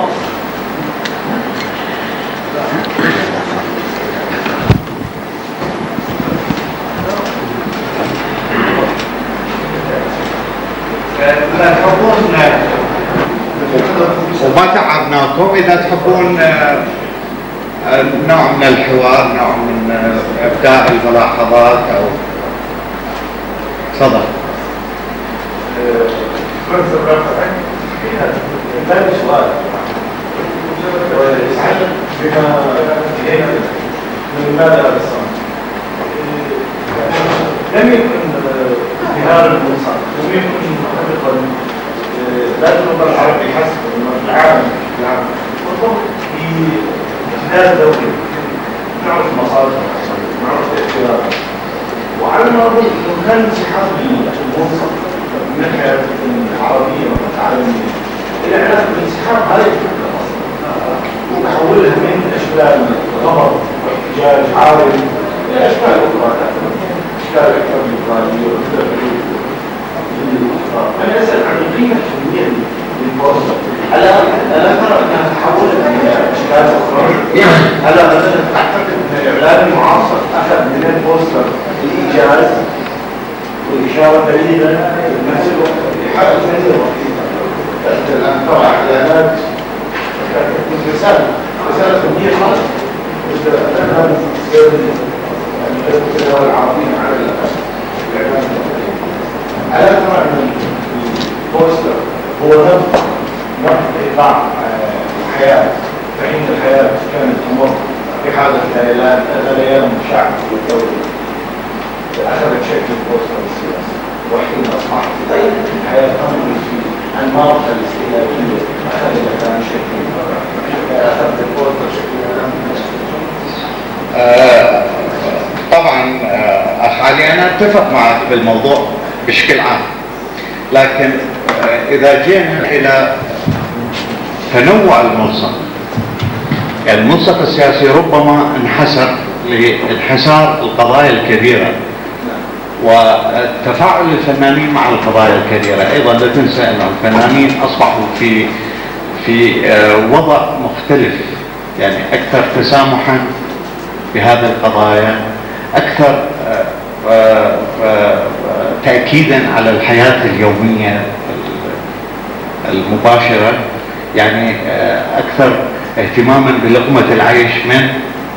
C: لا تحبون
B: وما تعبناكم. إذا تحبون نوع من الحوار، نوع من إبداء الملاحظات أو تفضل.
C: ثاني سؤال يسعدك بما إلينا من لماذا هذا الصمت؟ لم يكن ازدهار المنصب، لم يكن مخلقا لا باللغة العربية حسب العالم العام والضبط في اجتهاد دولي نعرف مصادر نعرف الاختيارات وعلى ما أظن أنه كان انسحاب المنصب من الحياة العربية والعالمية إلى علاقة الانسحاب هذه الفكرة أصلا وتحولها من أشكال غضب واحتجاج عارم إلى أشكال أخرى أشكال أكثر ليبرالية وأكثر للأخرى. أنا أسأل عن القيمة الفنية للبوستر. ألا ألا ترى أنها تحولت إلى أشكال أخرى؟ ألا مثلا أعتقد أن الإعلام المعاصر أخذ من البوستر الإيجاز والإشارة دليلا بنفس الوقت لحالة فنية وحيدة. أنت الآن ترى إعلانات تكون رسالة رسالة فنية خاصة. أنا الدول العربية على الأقل الإعلام ألا ترى أن البوستر هو نبض نبض إيقاع الحياة فإن الحياة كانت تمر في حالة ليالي الشعب والدولة أخذت شكل البوستر السياسي وحين أصبحت غير الحياة تمر في أنماطها الاستهلاكية أخذت كان شكل أخذت البوستر شكل
B: آه طبعا آه أخ علي أنا أتفق معك بالموضوع بشكل عام، لكن آه إذا جينا إلى تنوع الملصق، يعني الملصق السياسي ربما انحسر لانحسار القضايا الكبيرة وتفاعل الفنانين مع القضايا الكبيرة. أيضا لا تنسى أن الفنانين أصبحوا في في آه وضع مختلف، يعني أكثر تسامحا بهذه القضايا، أكثر تأكيدا على الحياة اليومية المباشرة، يعني أكثر اهتماما بلقمة العيش من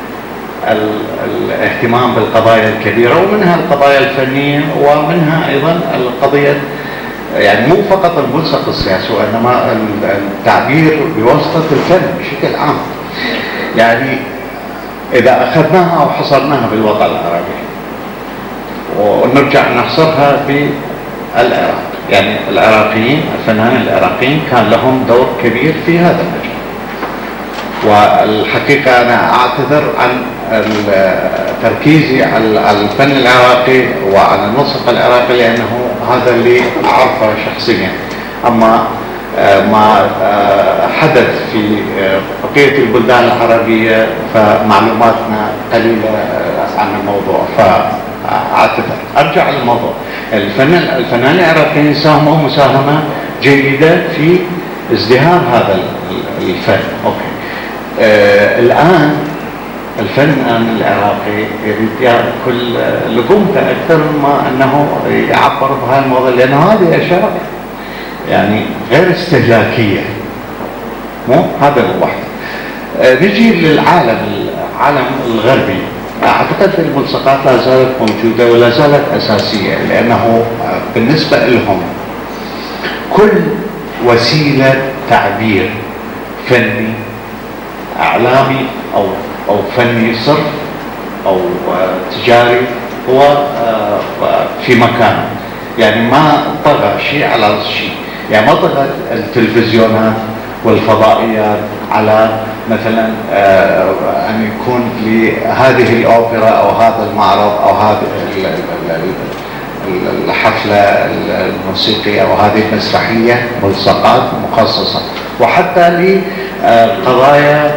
B: الاهتمام بالقضايا الكبيرة، ومنها القضايا الفنية ومنها أيضا القضية، يعني مو فقط الملصق السياسي وإنما التعبير بواسطة الفن بشكل عام. يعني إذا أخذناها وحصرناها بالوضع العربي ونرجع نحصرها بالعراق، يعني العراقيين الفنانين العراقيين كان لهم دور كبير في هذا المجال. والحقيقة أنا أعتذر عن تركيزي على الفن العراقي وعلى الملصق العراقي لأنه هذا اللي أعرفه شخصيا، أما ما حدث في بقية البلدان العربية فمعلوماتنا قليلة عن الموضوع، فأعتذر. أرجع للموضوع. الفن الفنانين العراقيين ساهموا مساهمة جيدة في ازدهار هذا الفن. أوكي. آه الآن الفنان العراقي يريد يأكل لقمته أكثر ما أنه يعبر بهذا الموضوع، لأن هذه أشياء يعني غير استهلاكية، مو هذا هو واحد. آه نجي للعالم العالم الغربي. أعتقد الملصقات لا زالت موجودة ولا زالت أساسية، لأنه بالنسبة لهم كل وسيلة تعبير فني إعلامي أو أو فني صرف أو تجاري هو في مكانه، يعني ما طغى شيء على شيء، يعني ما طغت التلفزيونات والفضائيات على مثلا أن يكون لهذه الأوبرا أو هذا المعرض أو هذه الحفلة الموسيقية أو هذه المسرحية ملصقات مخصصة، وحتى لقضايا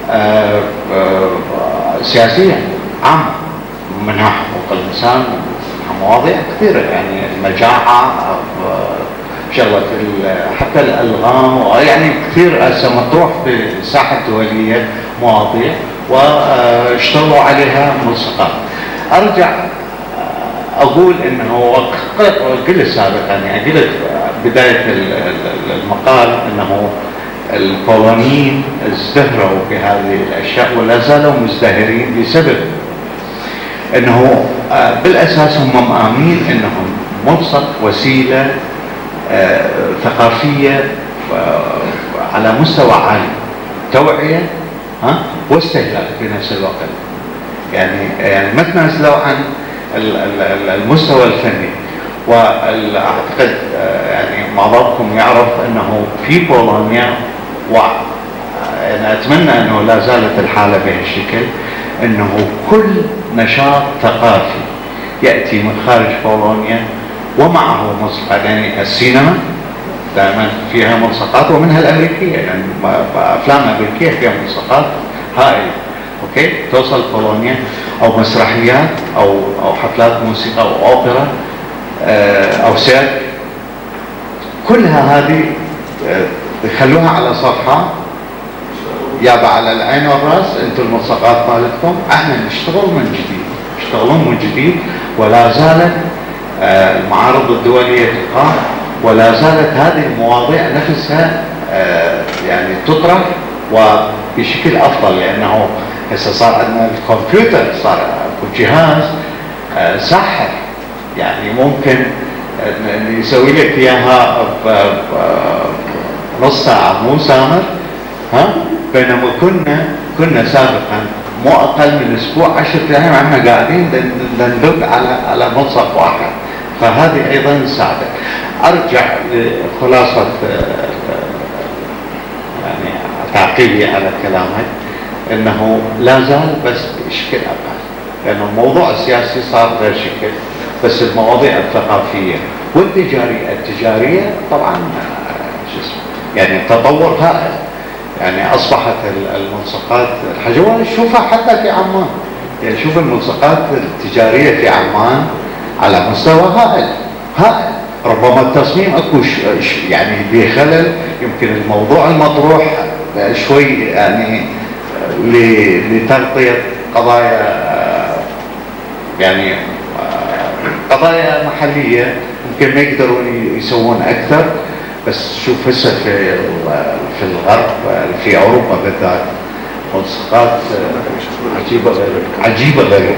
B: سياسية عامة منها حقوق الإنسان، منها مواضيع كثيرة، يعني المجاعة، شغلة حتى الألغام، يعني كثير هسه مطروح بالساحة الدولية مواضيع واشتغلوا عليها ملصقات. أرجع أقول إنه قلت سابقا، يعني قلت بداية المقال إنه البولونيين ازدهروا بهذه الأشياء ولا زالوا مزدهرين بسبب إنه بالأساس هم مآمنين إنهم ملصق وسيلة آه ثقافية آه على مستوى عالي، توعية ها واستهلاك في نفس الوقت. يعني يعني ما تنازلوا عن المستوى الفني. واعتقد يعني معظمكم يعرف انه في بولونيا، وانا اتمنى انه لا زالت الحاله بهالشكل، انه كل نشاط ثقافي ياتي من خارج بولونيا ومعه ملصقات، يعني السينما دائما فيها ملصقات، ومنها الامريكيه، يعني افلام امريكيه فيها ملصقات هائله، اوكي، توصل بولونيا، او مسرحيات او او حفلات موسيقى او اوبرا او سيرك، كلها هذه يخلوها على صفحه، يابا على العين والراس، انتم الملصقات مالتكم، احنا نشتغل من جديد، يشتغلون من جديد، ولا زالت المعارض الدوليه تقام، ولا زالت هذه المواضيع نفسها يعني تطرح وبشكل افضل، لانه هسه صار عندنا الكمبيوتر، صار جهاز ساحر، يعني ممكن يسوي لك اياها نص ساعه، مو سامر، ها؟ بينما كنا كنا سابقا مو اقل من اسبوع عشرة ايام احنا قاعدين ندق على على ملصق واحد، فهذه ايضا ساعدت. ارجع لخلاصه يعني تعقيبي على كلامك، انه لا زال بس بشكل اقل، لانه الموضوع السياسي صار غير شكل، بس المواضيع الثقافيه والتجاريه التجاريه طبعا شو اسمه يعني تطور هائل، يعني اصبحت الملصقات الحاجه، وانا اشوفها حتى في عمان، يعني شوف الملصقات التجاريه في عمان على مستوى هائل هائل، ربما التصميم اكو يعني بخلل، يمكن الموضوع المطروح شوي يعني لتغطيه قضايا يعني قضايا محليه، يمكن ما يقدرون يسوون اكثر، بس شوف هسه في في الغرب، في اوروبا بالذات، ملصقات عجيبه غير عجيبه غير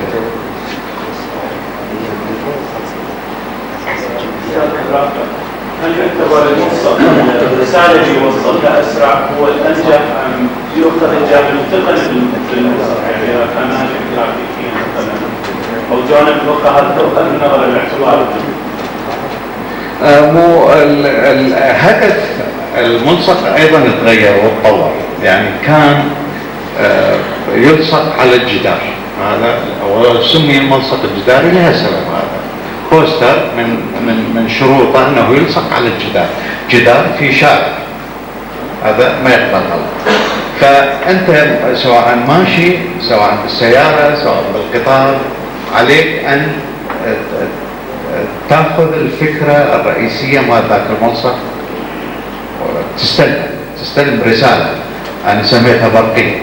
D: هل يعتبر الملصق الرساله اللي يوصلها اسرع هو الانجح ام يؤخذ الجانب التقني في الملصق، يعني اذا كان ناجح جرافيكيا مثلا، او جانب الاخر هذا تؤخذ من نظر الاعتبار؟
B: آه مو الهدف الملصق ايضا تغير وتطور، يعني كان آه يلصق على الجدار، هذا او سمي الملصق الجداري لها سبب، هذا بوستر من من من شروطه انه يلصق على الجدار، جدار في شارع، هذا ما يقبل غلط. فانت سواء ماشي، سواء بالسياره، سواء بالقطار، عليك ان تاخذ الفكره الرئيسيه مال ذاك الملصق، تستلم تستلم رساله، انا سميتها برقيه.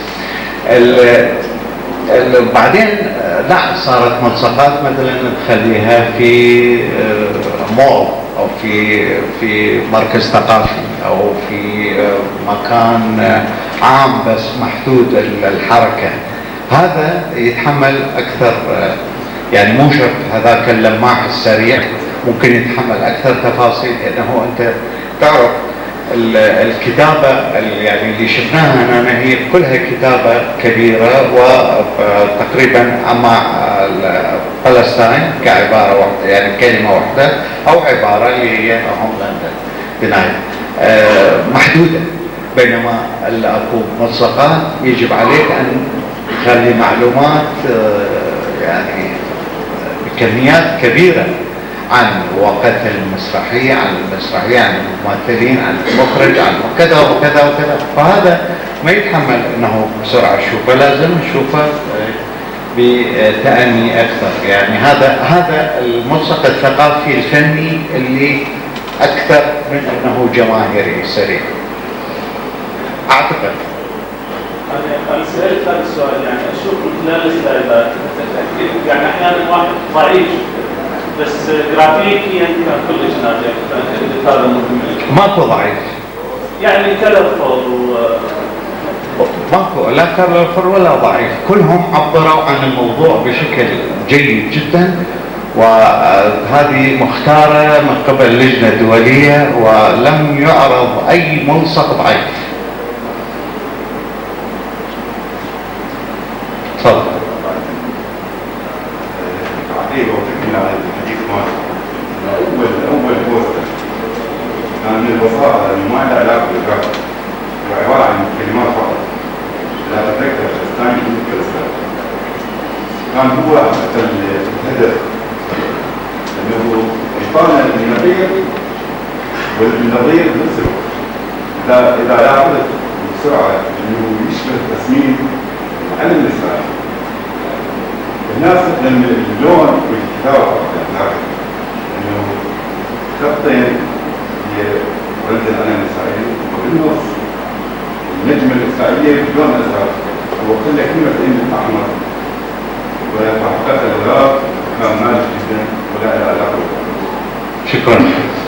B: بعدين لا صارت ملصقات مثلا تخليها في مول او في في مركز ثقافي او في مكان عام بس محدود الحركه، هذا يتحمل اكثر، يعني مو شرط هذاك اللماح السريع، ممكن يتحمل اكثر تفاصيل، لانه انت تعرف الكتابه يعني اللي شفناها هنا هي كلها كتابه كبيره، وتقريبا مع فلسطين كعباره واحده، يعني كلمه واحده او عباره اللي هي هوملاند دينايل محدوده، بينما اكو ملصقات يجب عليك ان تخلي معلومات يعني بكميات كبيره عن وقت المسرحية، عن المسرحية، عن الممثلين، عن المخرج، عن كذا وكذا وكذا، فهذا ما يتحمل انه بسرعة تشوفه، لازم نشوفه بتأني اكثر، يعني هذا هذا الملصق الثقافي الفني اللي اكثر من انه جماهيري سريع. اعتقد
D: انا سألت هذا السؤال، يعني اشوف من خلال السلايدات يعني احيانا واحد ضعيف بس جرافيكيا كان كلش ناجح، هذا مهم.
B: ماكو ضعيف،
D: يعني كلرفل و
B: ماكو لا كلرفل ولا ضعيف، كلهم عبروا عن الموضوع بشكل جيد جدا، وهذه مختارة من قبل اللجنة الدولية ولم يعرض أي ملصق ضعيف. تفضل.
E: تعقيب وتكمل على الحديث مالك. أول أول بوستر كان من البساطة إنه ما له علاقة بالرقم، هو عبارة عن كلمات فقط. لا تتذكر الثاني يذكر كان هو الهدف انه يقارن النظير والنظير بنفس الوقت. اذا اذا لاحظت بسرعه انه يشبه تصميم العلم الاسرائيلي. الناس تستخدم اللون والكتابه فقط، انه خطين رمز العلم الاسرائيلي وبالنص النجمه الاسرائيليه بدون ازرق وقلنا كلمه ان احمر وتحقق الغرض كان ناجح جدا ولا له علاقه بالقانون.
B: شكرا.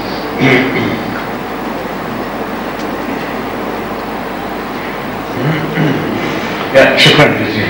B: شكرا جزيلا.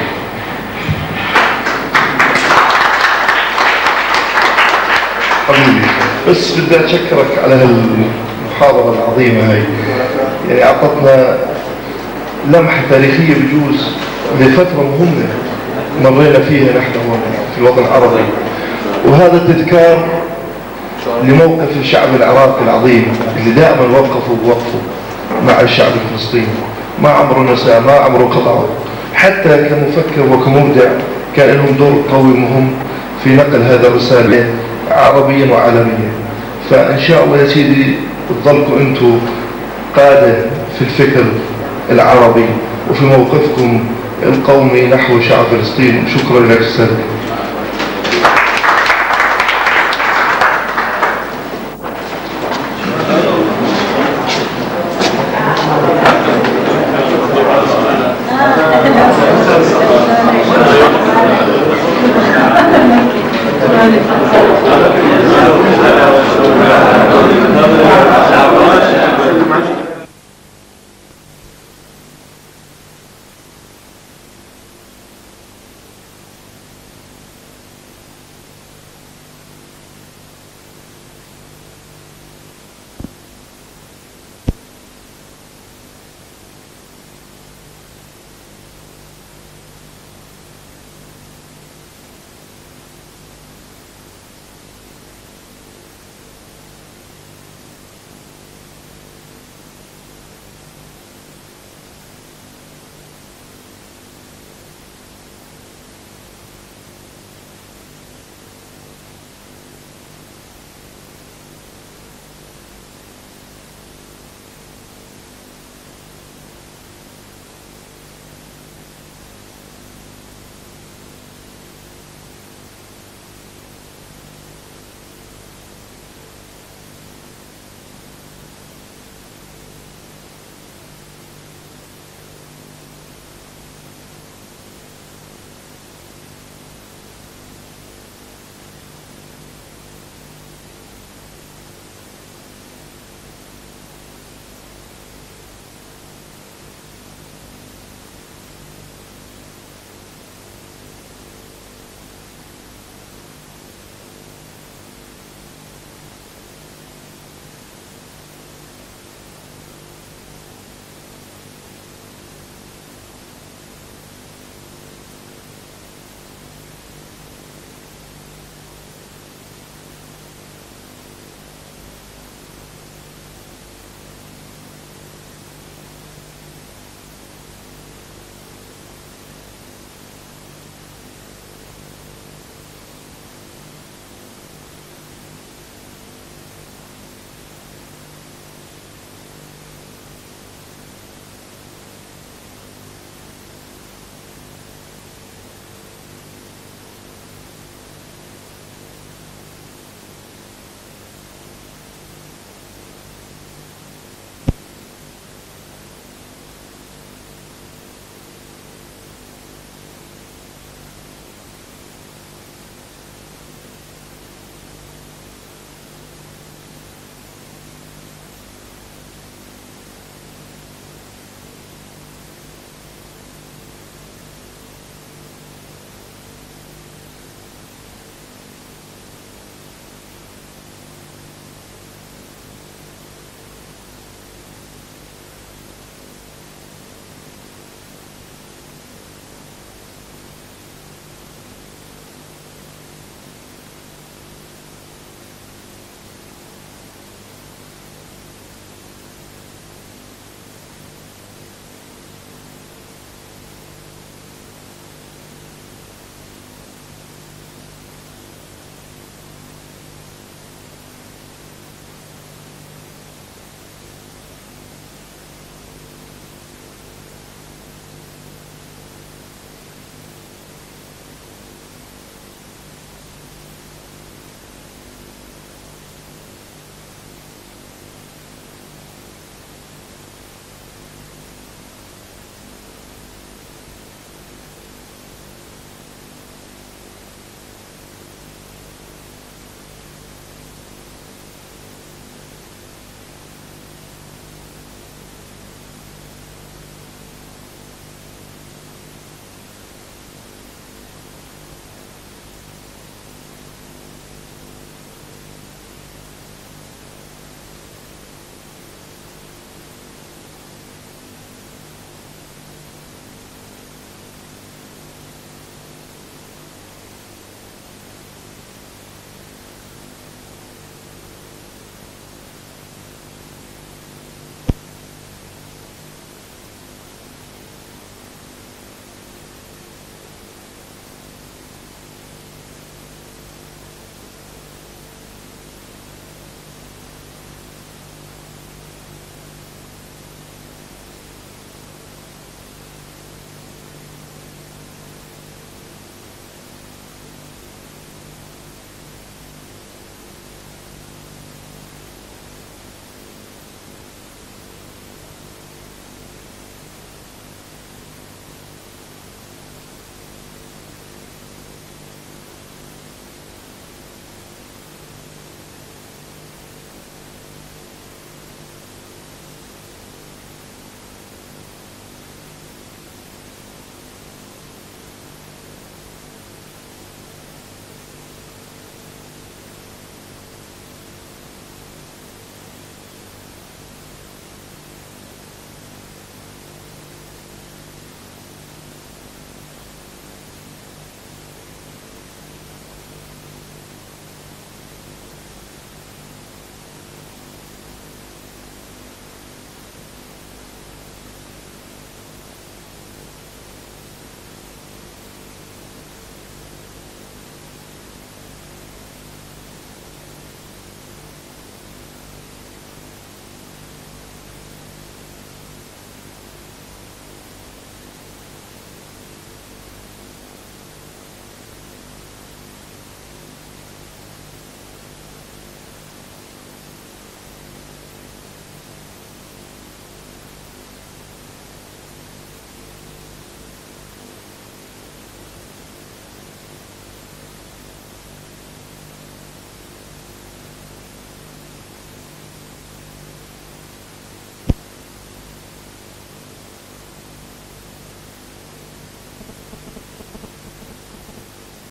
A: حبيبي بس بدي اشكرك على هالمحاضره العظيمه هاي، يعني اعطتنا لمحه تاريخيه بجوز لفتره مهمه مرينا فيها نحن هون في الوطن العربي، وهذا تذكار لموقف الشعب العراقي العظيم اللي دائما وقفوا بوقفوا مع الشعب الفلسطيني، ما عمره نسى، ما عمره قطعه، حتى كمفكر وكمبدع كان لهم دور قوي مهم في نقل هذا الرسالة عربيا وعالميا. فإن شاء الله يا سيدي تظلكم أنتم قادة في الفكر العربي وفي موقفكم القومي نحو شعب فلسطين. شكرا لك أستاذ.